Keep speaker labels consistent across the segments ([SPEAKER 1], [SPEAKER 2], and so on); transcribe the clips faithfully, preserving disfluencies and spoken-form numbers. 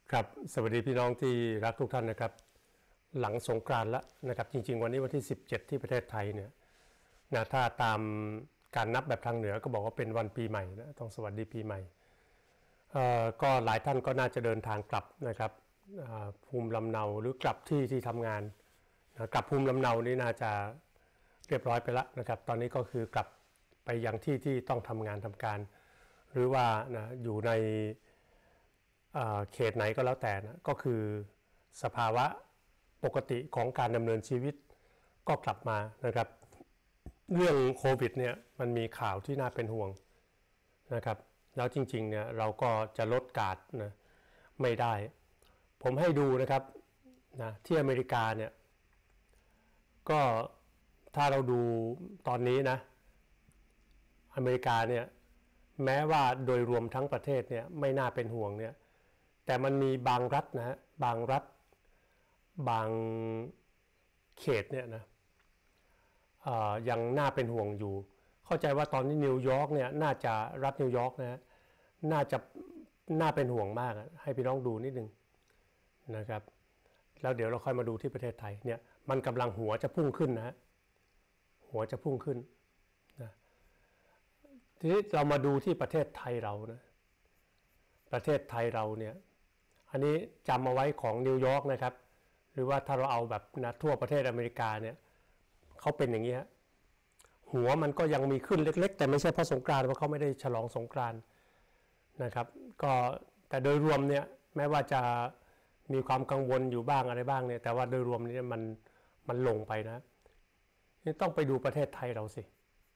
[SPEAKER 1] ครับสวัสดีพี่น้องที่รักทุกท่านนะครับหลังสงกรานต์แล้วนะครับจริงๆวันนี้วันที่สิบเจ็ดที่ประเทศไทยเนี่ยนะถ้าตามการนับแบบทางเหนือก็บอกว่าเป็นวันปีใหม่นะต้องสวัสดีปีใหม่ก็หลายท่านก็น่าจะเดินทางกลับนะครับภูมิลำเนาหรือกลับที่ที่ทำงานนะกลับภูมิลำเนานี่น่าจะเรียบร้อยไปแล้วนะครับตอนนี้ก็คือกลับไปยังที่ที่ต้องทำงานทำการหรือว่านะอยู่ในเขตไหนก็แล้วแต่นะก็คือสภาวะปกติของการดำเนินชีวิตก็กลับมานะครับเรื่องโควิดเนี่ยมันมีข่าวที่น่าเป็นห่วงนะครับแล้วจริงๆเนี่ยเราก็จะลดการนะไม่ได้ผมให้ดูนะครับนะที่อเมริกาเนี่ยก็ถ้าเราดูตอนนี้นะอเมริกาเนี่ยแม้ว่าโดยรวมทั้งประเทศเนี่ยไม่น่าเป็นห่วงเนี่ยแต่มันมีบางรัฐนะฮะบางรัฐบางเขตเนี่ยนะยังน่าเป็นห่วงอยู่เข้าใจว่าตอนนี้นิวยอร์กเนี่ยน่าจะรัฐนิวยอร์กนะฮะน่าจะน่าเป็นห่วงมากให้พี่น้องดูนิดนึงนะครับแล้วเดี๋ยวเราค่อยมาดูที่ประเทศไทยเนี่ยมันกำลังหัวจะพุ่งขึ้นนะฮะหัวจะพุ่งขึ้นนะทีนี้เรามาดูที่ประเทศไทยเรานะประเทศไทยเราเนี่ยอันนี้จำเอาไว้ของนิวยอร์กนะครับหรือว่าถ้าเราเอาแบบนะทั่วประเทศอเมริกาเนี่ยเขาเป็นอย่างนี้ฮะหัวมันก็ยังมีขึ้นเล็กๆแต่ไม่ใช่เพราะสงกรานต์เพราะเขาไม่ได้ฉลองสงกรานต์นะครับก็แต่โดยรวมเนี่ยแม้ว่าจะมีความกังวลอยู่บ้างอะไรบ้างเนี่ยแต่ว่าโดยรวมนี่มันมันลงไปนะนี่ต้องไปดูประเทศไทยเราสิ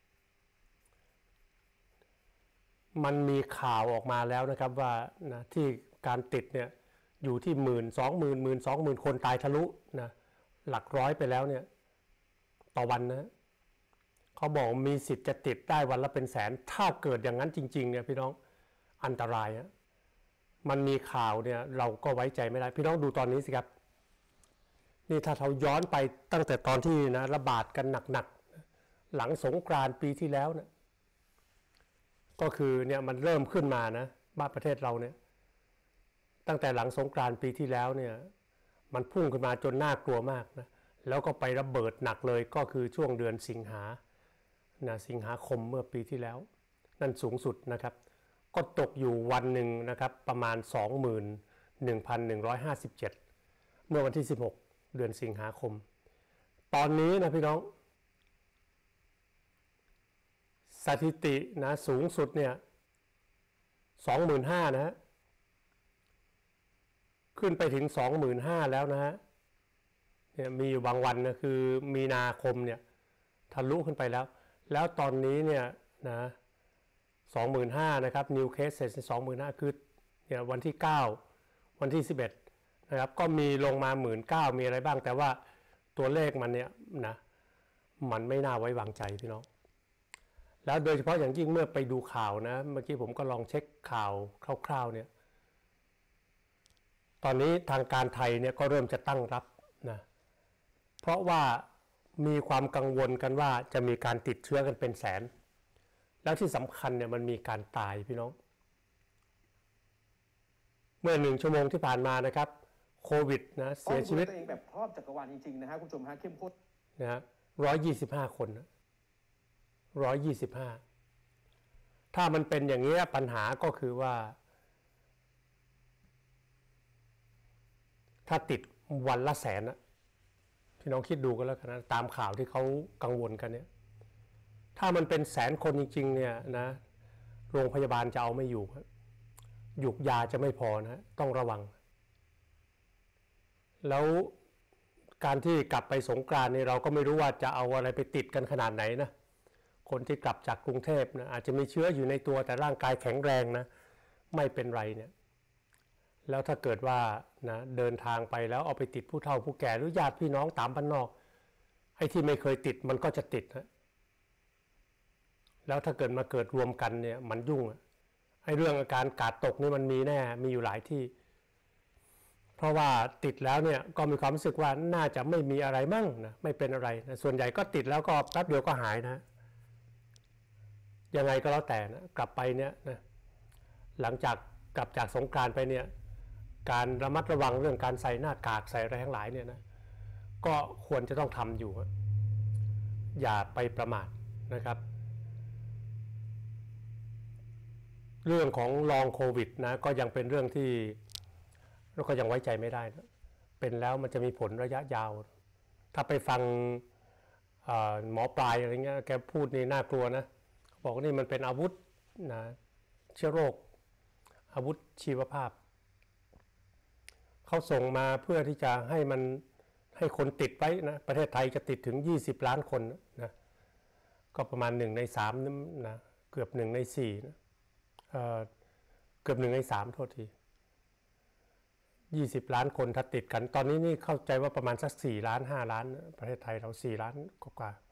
[SPEAKER 1] มันมีข่าวออกมาแล้วนะครับว่านะที่การติดเนี่ยอยู่ที่หมื่นสองหมื่นหมื่นสองหมื่นคนตายทะลุนะหลักร้อยไปแล้วเนี่ยต่อวันนะเขาบอกมีสิทธิ์จะติดได้วันละเป็นแสนถ้าเกิดอย่างนั้นจริงๆเนี่ยพี่น้องอันตรายอะมันมีข่าวเนี่ยเราก็ไว้ใจไม่ได้พี่น้องดูตอนนี้สิครับนี่ถ้าเราย้อนไปตั้งแต่ตอนที่นะระบาดกันหนักๆหลังสงกรานต์ปีที่แล้วเนี่ยก็คือเนี่ยมันเริ่มขึ้นมานะบ้านประเทศเราเนี่ยตั้งแต่หลังสงกรานต์ปีที่แล้วเนี่ยมันพุ่งขึ้นมาจนน่ากลัวมากนะแล้วก็ไประเบิดหนักเลยก็คือช่วงเดือนสิงหานะสิงหาคมเมื่อปีที่แล้วนั่นสูงสุดนะครับก็ตกอยู่วันหนึ่งนะครับประมาณ สองหมื่นหนึ่งพันหนึ่งร้อยห้าสิบเจ็ด เมื่อวันที่สิบหกเดือนสิงหาคมตอนนี้นะพี่น้องสถิตินะสูงสุดเนี่ย สองหมื่นห้าพัน นะฮะขึ้นไปถึง สองหมื่นห้าพัน แล้วนะฮะเนี่ยมีอยู่บางวันนะคือมีนาคมเนี่ยทะลุขึ้นไปแล้วแล้วตอนนี้เนี่ยนะ สองหมื่นห้าพัน นะครับ New Cases สองหมื่นห้าพัน คือเนี่ยวันที่เก้าวันที่สิบเอ็ดนะครับก็มีลงมา หนึ่งหมื่นเก้าพัน มีอะไรบ้างแต่ว่าตัวเลขมันเนี่ยนะมันไม่น่าไว้วางใจพี่น้องแล้วโดยเฉพาะอย่างยิ่งเมื่อไปดูข่าวนะเมื่อกี้ผมก็ลองเช็คข่าวคร่าวๆเนี่ยตอนนี้ทางการไทยเนี่ยก็เริ่มจะตั้งรับนะเพราะว่ามีความกังวลกันว่าจะมีการติดเชื้อกันเป็นแสนแล้วที่สำคัญเนี่ยมันมีการตายพี่น้องเมื่อหนึ่งชั่วโมงที่ผ่านมานะครับโควิดนะเสียชีวิตตัวเองแบบครอบจักรวาลจริงๆนะฮะคุณผู้ชมฮะเข้มข้นนะฮะร้อยยี่สิบห้าคนนะร้อยยี่สิบห้าถ้ามันเป็นอย่างนี้ปัญหาก็คือว่าถ้าติดวันละแสนนะพี่น้องคิดดูกันแล้วกันนะตามข่าวที่เขากังวลกันเนี่ยถ้ามันเป็นแสนคนจริงๆเนี่ยนะโรงพยาบาลจะเอาไม่อยู่หยุกยาจะไม่พอนะต้องระวังแล้วการที่กลับไปสงกรานต์นี่เราก็ไม่รู้ว่าจะเอาอะไรไปติดกันขนาดไหนนะคนที่กลับจากกรุงเทพนะอาจจะมีเชื้ออยู่ในตัวแต่ร่างกายแข็งแรงนะไม่เป็นไรเนี่ยแล้วถ้าเกิดว่านะเดินทางไปแล้วเอาไปติดผู้เฒ่าผู้แก่หรือญาติพี่น้องตามบ้านนอกไอ้ที่ไม่เคยติดมันก็จะติดนะแล้วถ้าเกิดมาเกิดรวมกันเนี่ยมันยุ่งไอ้เรื่องอาการกาดตกนี่มันมีแน่มีอยู่หลายที่เพราะว่าติดแล้วเนี่ยก็มีความรู้สึกว่าน่าจะไม่มีอะไรมั่งนะไม่เป็นอะไรนะส่วนใหญ่ก็ติดแล้วก็แป๊บเดียวก็หายนะยังไงก็แล้วแต่นะกลับไปเนี่ยนะหลังจากกลับจากสงกรานต์ไปเนี่ยการระมัดระวังเรื่องการใส่หน้ากากใส่อะไรทั้งหลายเนี่ยนะก็ควรจะต้องทำอยู่อย่าไปประมาทนะครับเรื่องของลองโควิดนะก็ยังเป็นเรื่องที่เราก็ยังไว้ใจไม่ได้นะเป็นแล้วมันจะมีผลระยะยาวถ้าไปฟังหมอปลายอะไรเงี้ยแกพูดนี่น่ากลัวนะบอกว่านี่มันเป็นอาวุธนะเชื้อโรคอาวุธชีวภาพเขาส่งมาเพื่อที่จะให้มันให้คนติดไว้นะประเทศไทยจะติดถึงยี่สิบล้านคนนะก็ประมาณหนึ่งในสามนะเกือบหนึ่งในสี่นะเอ่อเกือบหนึ่งในสามโทษทียี่สิบล้านคนถ้าติดกันตอนนี้นี่เข้าใจว่าประมาณสักสี่ล้านห้าล้านประเทศไทยเราสี่ล้านกว่า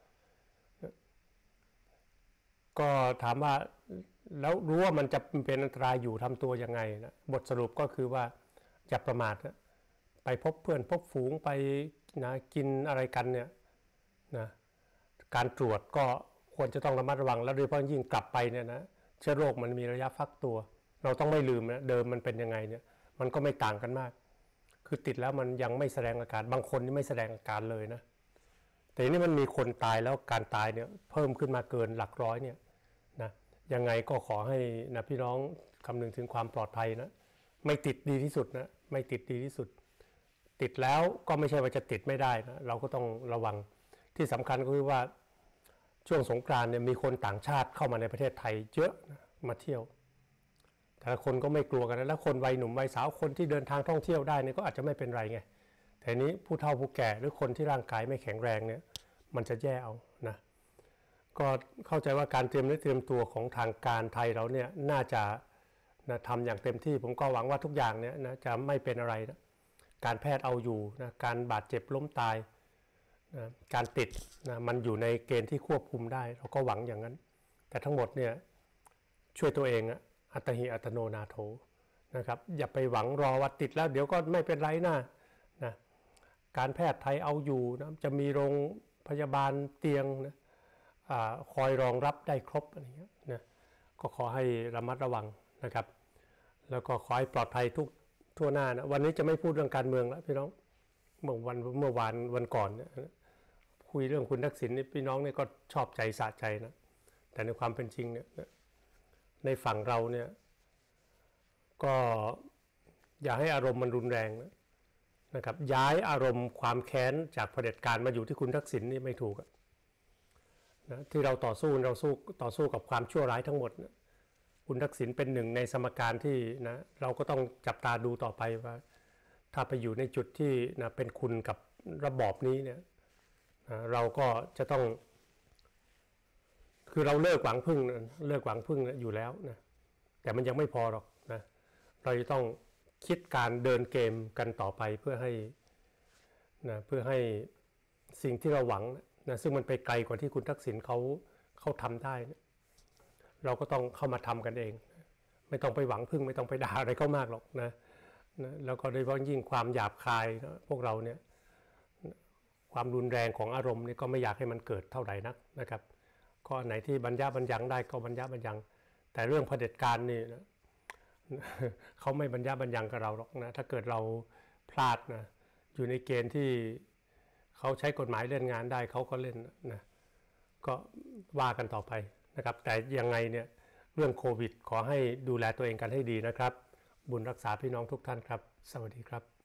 [SPEAKER 1] ก็ถามว่าแล้วรู้ว่ามันจะเป็นอันตรายอยู่ทำตัวยังไงนะบทสรุปก็คือว่าอย่าประมาทนะไปพบเพื่อนพบฝูงไปนะกินอะไรกันเนี่ยนะการตรวจก็ควรจะต้องระมัดระวังแล้วโดยเฉพาะยิ่งกลับไปเนี่ยนะเชื้อโรคมันมีระยะฟักตัวเราต้องไม่ลืมนะเดิมมันเป็นยังไงเนี่ยมันก็ไม่ต่างกันมากคือติดแล้วมันยังไม่แสดงอาการบางคนนี่ไม่แสดงอาการเลยนะแต่นี่มันมีคนตายแล้วการตายเนี่ยเพิ่มขึ้นมาเกินหลักร้อยเนี่ยนะยังไงก็ขอให้นะพี่น้องคำนึงถึงความปลอดภัยนะไม่ติดดีที่สุดนะไม่ติดดีที่สุดติดแล้วก็ไม่ใช่ว่าจะติดไม่ได้นะเราก็ต้องระวังที่สำคัญก็คือว่าช่วงสงกรานต์เนี่ยมีคนต่างชาติเข้ามาในประเทศไทยเยอะนะมาเที่ยวแต่ละคนก็ไม่กลัวกันนะแล้วคนวัยหนุ่มวัยสาวคนที่เดินทางท่องเที่ยวได้เนี่ยก็อาจจะไม่เป็นไรไงแต่นี้ผู้เฒ่าผู้แก่หรือคนที่ร่างกายไม่แข็งแรงเนี่ยมันจะแย่เอานะก็เข้าใจว่าการเตรียมเนื้อเตรียมตัวของทางการไทยเราเนี่ยน่าจะนะทำอย่างเต็มที่ผมก็หวังว่าทุกอย่างเนี่ยนะจะไม่เป็นอะไรนะการแพทย์เอาอยู่นะการบาดเจ็บล้มตายนะการติดนะมันอยู่ในเกณฑ์ที่ควบคุมได้เราก็หวังอย่างนั้นแต่ทั้งหมดเนี่ยช่วยตัวเองอะอัตหิอัตโนนาโถนะครับอย่าไปหวังรอว่าติดแล้วเดี๋ยวก็ไม่เป็นไรนะนะการแพทย์ไทยเอาอยู่นะจะมีโรงพยาบาลเตียงนะคอยรองรับได้ครบอะไรเงี้ยนะก็ขอให้ระมัดระวังนะครับแล้วก็ขอให้ปลอดภัยทุกทั่วหน้านะวันนี้จะไม่พูดเรื่องการเมืองแล้วพี่น้องเมื่อวันเมื่อวานวันก่อนเนี่ยคุยเรื่องคุณทักษิณนี่พี่น้องเนี่ยก็ชอบใจสะใจนะแต่ในความเป็นจริงเนี่ยในฝั่งเราเนี่ยก็อย่าให้อารมณ์มันรุนแรงนะนะครับย้ายอารมณ์ความแค้นจากเผด็จการมาอยู่ที่คุณทักษิณนี่ไม่ถูกนะที่เราต่อสู้เราสู้ต่อสู้กับความชั่วร้ายทั้งหมดนะคุณทักษิณเป็นหนึ่งในสมการที่นะเราก็ต้องจับตาดูต่อไปว่าถ้าไปอยู่ในจุดที่นะเป็นคุณกับระบอบนี้เนี่ยนะเราก็จะต้องคือเราเลิกหวังพึ่งเลิกหวังพึ่งอยู่แล้วนะแต่มันยังไม่พอหรอกนะเราจะต้องคิดการเดินเกมกันต่อไปเพื่อให้นะเพื่อให้สิ่งที่เราหวังนะซึ่งมันไปไกลกว่าที่คุณทักษิณเขาเขาทำได้นะเราก็ต้องเข้ามาทำกันเองไม่ต้องไปหวังพึ่งไม่ต้องไปด่าอะไรเขามากหรอกนะนะแล้วก็โดยเฉพาะยิ่งความหยาบคายนะพวกเราเนี่ยความรุนแรงของอารมณ์นี่ก็ไม่อยากให้มันเกิดเท่าไหร่นักนะครับก็ไหนที่บรรยะบรรยังได้ก็บรรยะบรรยังแต่เรื่องเผด็จการนี่นะเขาไม่บรรยะบรรยังกับเราหรอกนะถ้าเกิดเราพลาดนะอยู่ในเกณฑ์ที่เขาใช้กฎหมายเล่นงานได้เขาก็เล่นนะก็ว่ากันต่อไปนะครับแต่ยังไงเนี่ยเรื่องโควิดขอให้ดูแลตัวเองกันให้ดีนะครับบุญรักษาพี่น้องทุกท่านครับสวัสดีครับ